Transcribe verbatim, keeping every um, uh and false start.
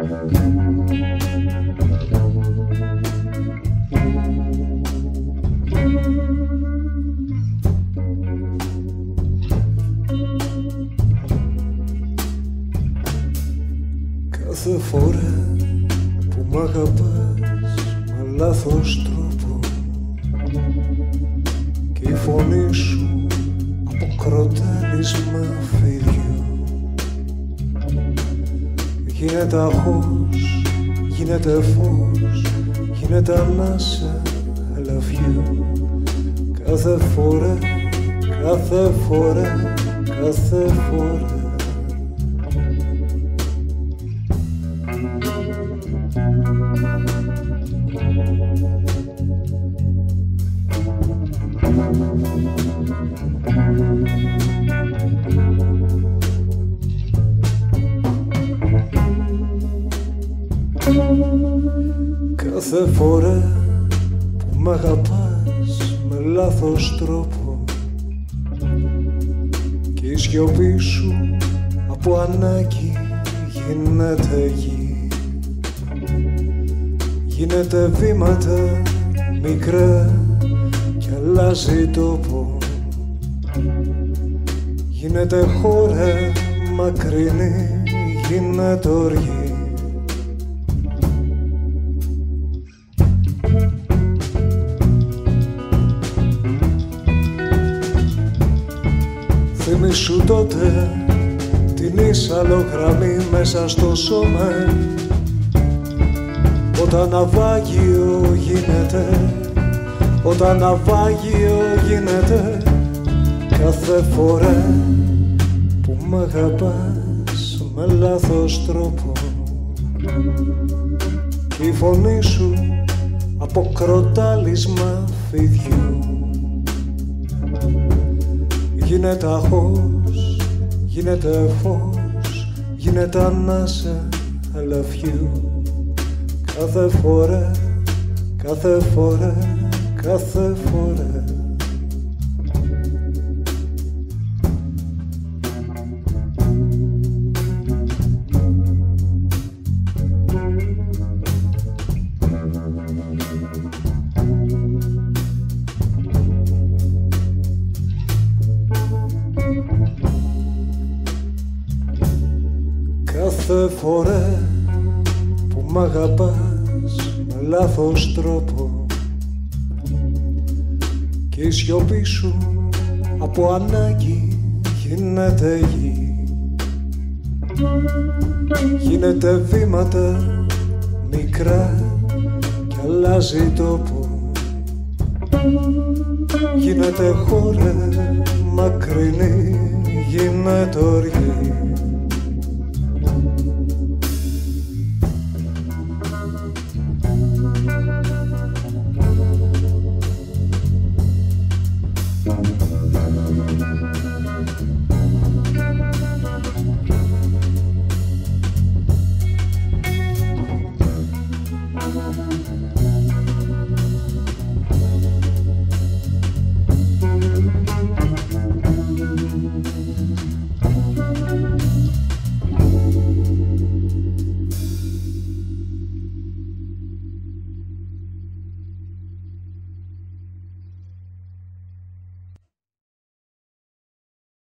Κάθε φορά που μ' αγαπάς με λάθος τρόπο και η φωνή σου αποκροτάλισμα φιδιού γίνεται αχώς, γίνεται φως, γίνεται ανάσα ελαφιού. Κάθε φορά, κάθε φορά, κάθε φορά κάθε φορά που μ' αγαπάς με λάθος τρόπο και η σιωπή σου από ανάγκη γίνεται γη, γίνεται βήματα μικρά κι αλλάζει τόπο, γίνεται χώρα μακρινή, γίνεται οργή. Θυμήσου τότε την ίσαλογραμμή μέσα στο σώμα, όταν ναυάγιο γίνεται, όταν ναυάγιο γίνεται κάθε φορά που μ' αγαπάς με λάθος τρόπο και η φωνή σου αποκροτάλισμα φιδιού γίνεται αχώς, γίνεται φως, γίνεται ανάσα αλαφιού. Κάθε φορά, κάθε φορά, κάθε φορά κάθε φορά που μ' αγαπάς με λάθος τρόπο και η σιωπή σου από ανάγκη γίνεται γη, γίνεται βήματα μικρά κι αλλάζει τόπο, γίνεται χώρα μακρινή, γίνεται οργή.